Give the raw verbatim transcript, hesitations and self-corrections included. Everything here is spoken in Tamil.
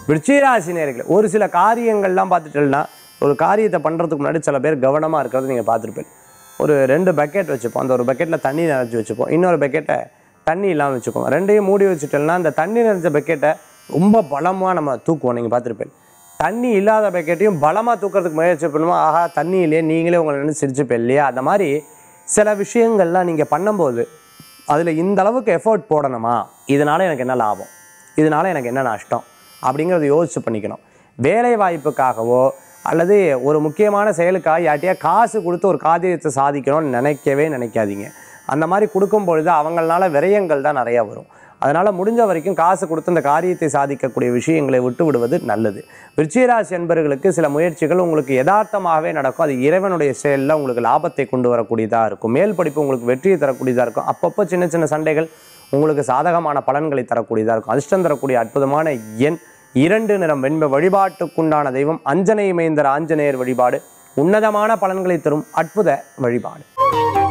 விருச்சிகராசி நேயர்களே, ஒரு சில காரியங்கள்லாம் பார்த்துட்டோம்னா, ஒரு காரியத்தை பண்ணுறதுக்கு முன்னாடி சில பேர் கவனமாக இருக்கிறது நீங்கள் பார்த்துருப்பீங்க. ஒரு ரெண்டு பக்கெட் வச்சுப்போம், அந்த ஒரு பக்கெட்டில் தண்ணி நிறச்சி வச்சுப்போம், இன்னொரு பக்கெட்டை தண்ணி இல்லாமல் வச்சுப்போம். ரெண்டையும் மூடி வச்சுட்டோம்னா அந்த தண்ணி நிறைஞ்ச பக்கெட்டை ரொம்ப பலமாக நம்ம தூக்குவோம். நீங்கள் பார்த்துருப்பேன். தண்ணி இல்லாத பக்கெட்டையும் பலமாக தூக்கிறதுக்கு முயற்சி பண்ணுவோம். ஆஹா, தண்ணி இல்லையே, நீங்களே உங்களை நின்று சிரிச்சுப்பேன் இல்லையா? அந்த மாதிரி சில விஷயங்கள்லாம் நீங்கள் பண்ணும்போது அதில் இந்த அளவுக்கு எஃபோர்ட் போடணுமா, இதனால் எனக்கு என்ன லாபம், இதனால் எனக்கு என்ன நஷ்டம் அப்படிங்கிறத யோசிச்சு பண்ணிக்கணும். வேலை வாய்ப்புக்காகவோ அல்லது ஒரு முக்கியமான செயலுக்காக யார்ட்டையா காசு கொடுத்து ஒரு காரியத்தை சாதிக்கணும்னு நினைக்கவே நினைக்காதீங்க. அந்த மாதிரி கொடுக்கும் பொழுது அவங்களால விரயங்கள் தான் நிறையா வரும். அதனால் முடிஞ்ச வரைக்கும் காசு கொடுத்து அந்த காரியத்தை சாதிக்கக்கூடிய விஷயங்களை விட்டு விடுவது நல்லது. விருச்சிகராசி என்பவர்களுக்கு சில முயற்சிகள் உங்களுக்கு யதார்த்தமாகவே நடக்கும். அது இறைவனுடைய செயலில் உங்களுக்கு லாபத்தை கொண்டு வரக்கூடியதாக இருக்கும். மேல் படிப்பு உங்களுக்கு வெற்றியை தரக்கூடியதாக இருக்கும். அப்பப்போ சின்ன சின்ன சண்டைகள் உங்களுக்கு சாதகமான பலன்களை தரக்கூடியதாக இருக்கும். அதிர்ஷ்டம் தரக்கூடிய அற்புதமான எண் இரண்டு. நிறம் வெண்மை. வழிபாட்டுக்குண்டான தெய்வம் அஞ்சனை மைந்தர் ஆஞ்சநேயர் வழிபாடு உன்னதமான பலன்களை தரும் அற்புத வழிபாடு.